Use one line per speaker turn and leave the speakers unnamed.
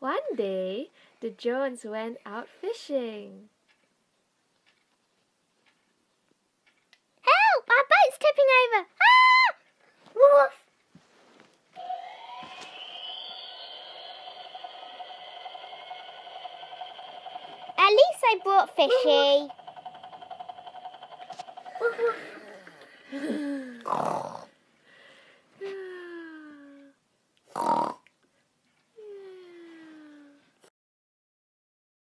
One day, the Jones went out fishing.
Help! Our boat's tipping over! Ah! Woof! At least I brought Fishy.